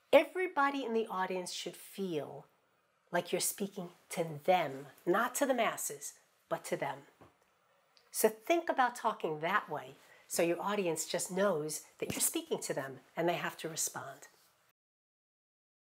Everybody in the audience should feel like you're speaking to them, not to the masses, but to them. So think about talking that way so your audience just knows that you're speaking to them and they have to respond.